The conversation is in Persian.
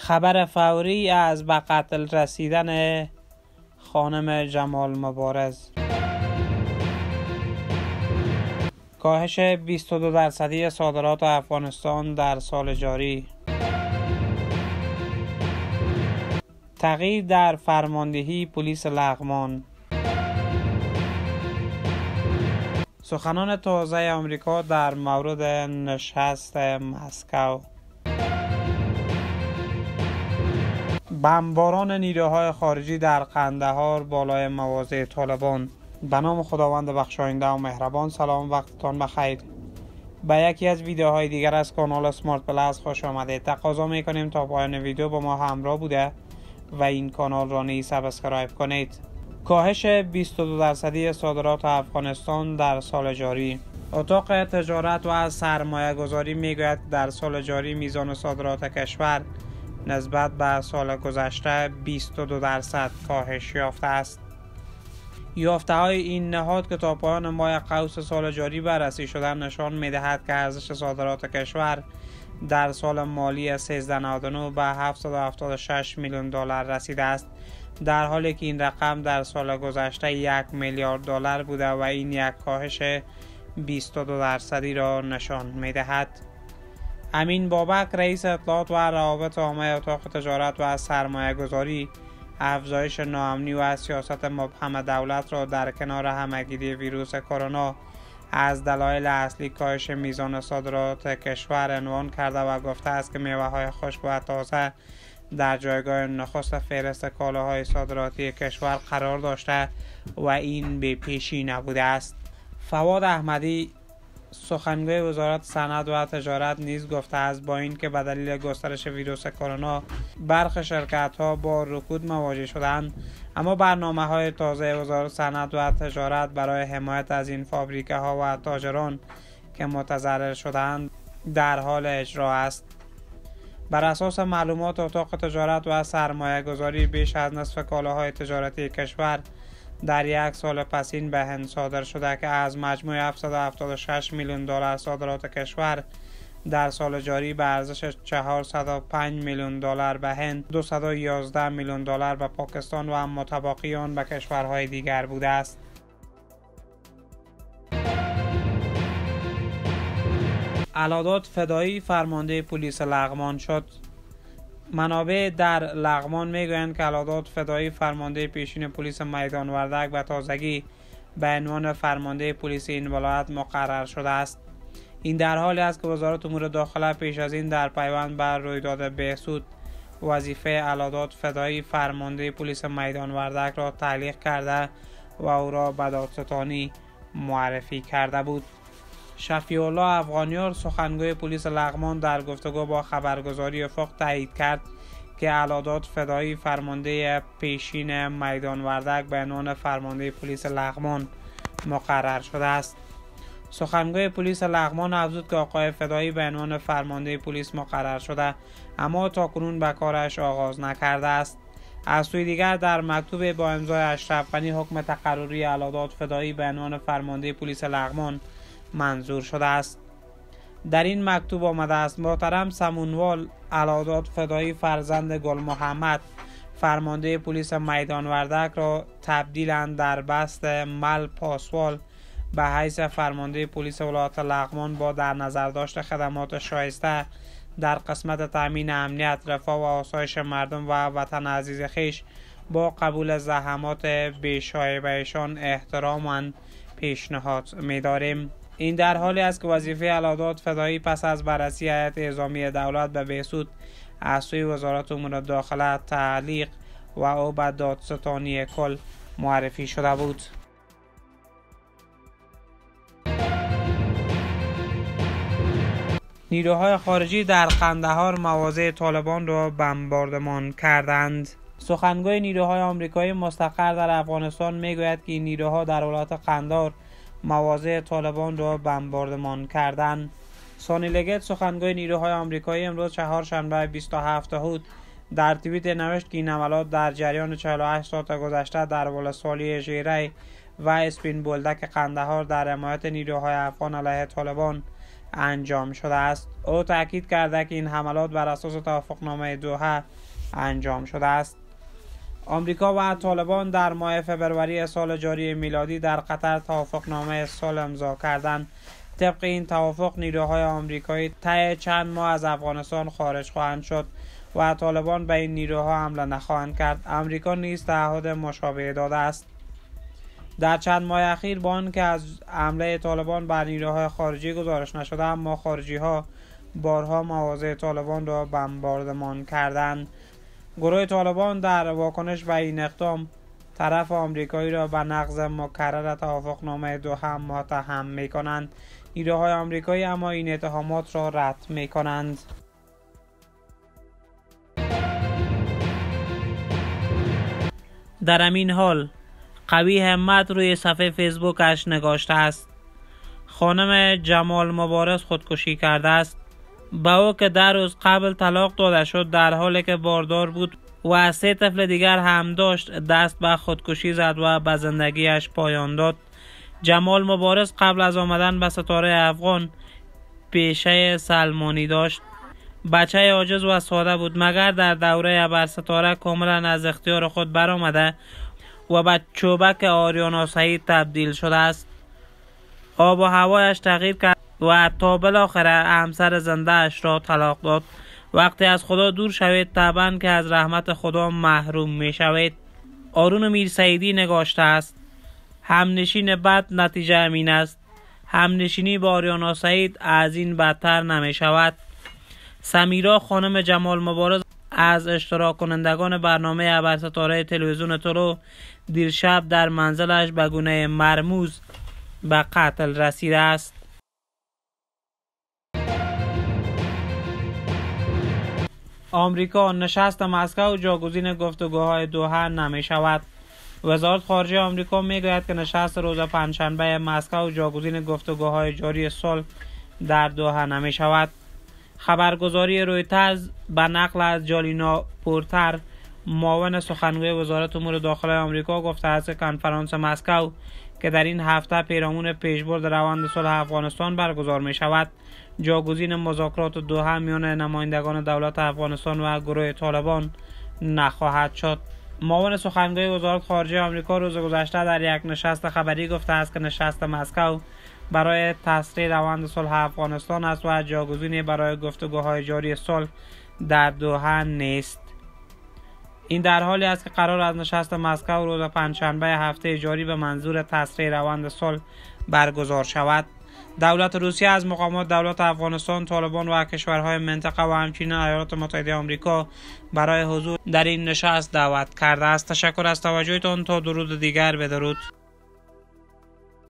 خبر فوری از به قتل رسیدن خانم جمال مبارز. کاهش 22% صادرات افغانستان در سال جاری. تغییر در فرماندهی پلیس لغمان. سخنان تازه آمریکا در مورد نشست مسکو. بمباران نیروهای خارجی در قندهار بالای مواضع طالبان. به نام خداوند بخشاینده و مهربان. سلام، وقتتان بخیر. به یکی از ویدیوهای دیگر از کانال اسمارت پلاس خوش آمدید. تقاضا میکنیم تا پایان ویدیو با ما همراه بوده و این کانال را نیز سابسکرایب کنید. کاهش 22% صادرات افغانستان در سال جاری. اتاق تجارت و سرمایه گذاری میگوید در سال جاری میزان صادرات کشور نسبت به سال گذشته 22% کاهش یافته است. یافته های این نهاد که تا پایان ماه قوس سال جاری بررسی شدن نشان میدهد که ارزش صادرات کشور در سال مالی 1399 به 776 میلیون دلار رسیده است، در حالی که این رقم در سال گذشته 1 میلیارد دلار بوده و این یک کاهش 22% را نشان میدهد. امین بابک رئیس اطلاعات و روابط عامه اتاق تجارت و سرمایه گذاری افزایش ناامنی و سیاست مبهم دولت را در کنار همهگیری ویروس کرونا از دلایل اصلی کاهش میزان صادرات کشور عنوان کرده و گفته است که میوه‌های خشک و تازه در جایگاه نخست فهرست کالاهای صادراتی کشور قرار داشته و این به پیشی نبوده است. فواد احمدی سخنگوی وزارت صنعت و تجارت نیز گفته است با اینکه به دلیل گسترش ویروس کرونا برخی شرکت‌ها با رکود مواجه شدند، اما برنامه‌های تازه وزارت صنعت و تجارت برای حمایت از این فابریکه‌ها و تاجران که متضرر شدند در حال اجرا است. بر اساس معلومات اتاق تجارت و سرمایه گذاری بیش از نصف کالاهای تجارتی کشور در یک سال پسین به هند صادر شده که از مجموع 776 میلیون دلار صادرات کشور در سال جاری به ارزش 405 میلیون دلار به هند، 211 میلیون دلار به پاکستان و متبقی آن به کشورهای دیگر بوده است. علادات فدایی فرمانده پلیس لغمان شد. منابع در لغمان میگویند که علادات فدایی فرمانده پیشین پلیس میدان وردک به تازگی به عنوان فرمانده پلیس این ولایت مقرر شده است. این در حالی است که وزارت امور داخله پیش از این در پیوند به رویداد بهسود وظیفه علادات فدایی فرمانده پلیس میدان وردک را تعلیق کرده و او را به دادستانی معرفی کرده بود. شفیع الله افغانیار سخنگوی پلیس لغمان در گفتگو با خبرگزاری افق تایید کرد که علادات فدایی فرمانده پیشین میدان وردک به عنوان فرمانده پلیس لغمان مقرر شده است. سخنگوی پلیس لغمان افزود که آقای فدایی به عنوان فرمانده پلیس مقرر شده اما تاکنون به کارش آغاز نکرده است. از سوی دیگر در مکتوب با امضای اشرف غنی حکم تقرری علادات فدایی به عنوان فرمانده پلیس لغمان منظور شده است. در این مکتوب آمده است محترم سمونوال علادات فدایی فرزند گل محمد فرمانده پلیس میدان وردک را تبدیلا در بست مل پاسوال به حیث فرمانده پلیس ولایت لغمان با در نظر داشت خدمات شایسته در قسمت تامین امنیت، رفاه و آسایش مردم و وطن عزیز خویش با قبول زحمات بی‌شایبه‌شان احتراما پیشنهاد می‌داریم. این در حالی است که وظیفه علادات فدایی پس از بررسی هیئت اعزامی دولت به بهسود از سوی وزارت امور داخله تعلیق و او به دادستانی کل معرفی شده بود. نیروهای خارجی در قندهار مواضع طالبان را بمباردمان کردند. سخنگوی نیروهای آمریکایی مستقر در افغانستان میگوید که این نیروها در ولایت قندهار مواضع طالبان را بمباردمان کردند. سانی لگت سخنگوی نیروهای آمریکایی امروز چهارشنبه 27 اود در توییت نوشت که این حملات در جریان 48 ساعت گذشته در ولسوالی ژیره و اسپین بولدک قندهار در حمایت نیروهای افغان علیه طالبان انجام شده است. او تاکید کرده که این حملات بر اساس توافقنامه دوحه انجام شده است. آمریکا و طالبان در ماه فبروری سال جاری میلادی در قطر توافقنامه صلح امضا کردند. طبق این توافق نیروهای آمریکایی طی چند ماه از افغانستان خارج خواهند شد و طالبان به این نیروها حمله نخواهند کرد. آمریکا نیز تعهد مشابه داده است. در چند ماه اخیر با آنکه از حمله طالبان بر نیروهای خارجی گزارش نشده، اما خارجی ها بارها مواضع طالبان را بمباردمان کردند. گروه طالبان در واکنش به این اقدام طرف آمریکایی را به نقض مکرر توافقنامه دوحه متهم می کنند. نیروهای آمریکایی اما این اتهامات را رد می کنند. در همین حال قوی همت روی صفحه فیسبوکش نگاشته است: خانم جمال مبارز خودکشی کرده است. به او که در روز قبل طلاق داده شد در حالی که باردار بود و 3 طفل دیگر هم داشت، دست به خودکشی زد و به زندگیش پایان داد. جمال مبارز قبل از آمدن به ستاره افغان پیشه سلمانی داشت. بچه عاجز و ساده بود، مگر در دوره ابر ستاره کاملا از اختیار خود برآمده و به چوبک آریانا سعید تبدیل شده است. آب و هوایش تغییر کرد و تا بالاخره همسر زنده اش را طلاق داد. وقتی از خدا دور شوید طبعا که از رحمت خدا محروم می شوید. آرون میرسعیدی نگاشته است: همنشین بد نتیجه امین است. همنشینی با آریانا سعید از این بدتر نمی شود. سمیرا خانم جمال مبارز از اشتراک کنندگان برنامه ابرستاره تلویزیون طلوع دیرشب در منزلش به گونه مرموز به قتل رسیده است. آمریکا نشست مسکو جاگزین گفتگوهای دوحه نمی شود. وزارت خارجه آمریکا می گوید که نشست روز پنجشنبه مسکو جاگزین گفتگوهای جاری صلح در دوحه نمی شود. خبرگزاری رویترز به نقل از جالینا پورتر معاون سخنگوی وزارت امور داخلی آمریکا گفته است که کنفرانس مسکو که در این هفته پیرامون پیشبرد روند صلح افغانستان برگزار می شود، جاگزین مذاکرات دوحه میان نمایندگان دولت افغانستان و گروه طالبان نخواهد شد. معاون سخنگوی وزارت خارجه آمریکا روز گذشته در یک نشست خبری گفته است که نشست مسکو برای تسریع روند صلح افغانستان است و جاگزینی برای گفتگوهای جاری صلح در دوحه نیست. این در حالی است که قرار از نشست مسکو روز پنجشنبه هفته جاری به منظور تسریع روند صلح برگزار شود. دولت روسیه از مقامات دولت افغانستان، طالبان و کشورهای منطقه و همچنین ایالات متحده آمریکا برای حضور در این نشست دعوت کرده است. تشکر از توجهتان. تا درود دیگر، بدرود.